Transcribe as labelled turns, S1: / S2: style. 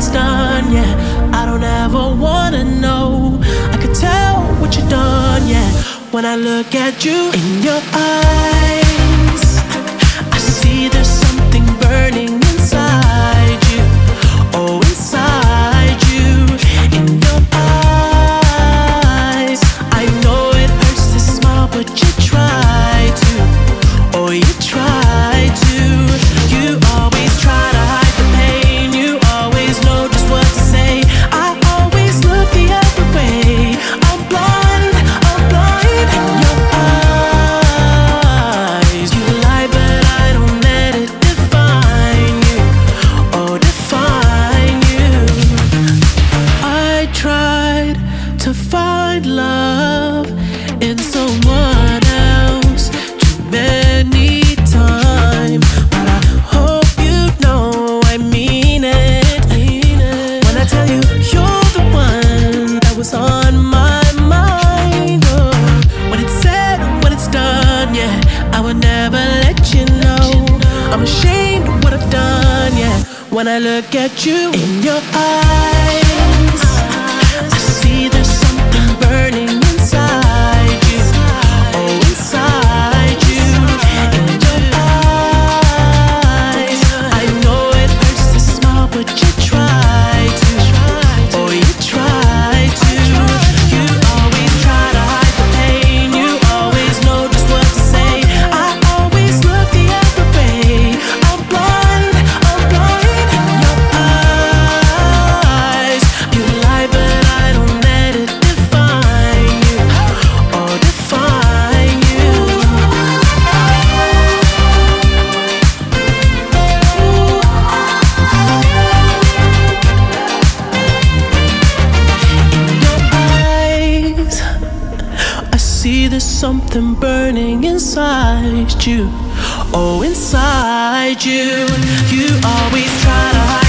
S1: it's done, yeah. I don't ever wanna know. I could tell what you've done, yeah. When I look at you in your eyes, I see there's something burning inside you. Oh, inside you, in your eyes. I know it hurts to smile, but you try to. Oh, you try to. You always try to hide the pain. You always know just what to say. I always look the other way. I'm blind in your eyes. You lie, but I don't let it define you. Oh, define you. I tried to find love in someone else too many times, but I hope you know I mean it. When I tell you you're the one that was on my mind, oh, when it's said, when it's done, yeah, I would never let you know. I'm ashamed of what I've done, yeah. When I look at you in your eyes, I see there's something burning inside you. Oh, inside you, in your eyes. I know it hurts to smile, but you try to. Oh, you try to. You always try to hide the pain. You always know just what to say. I always look the other way. I'm blind in your eyes. You lie, but I don't let it define you. Oh, define you. In your eyes, I see there's something burning inside you. Oh, inside you. You always try to hide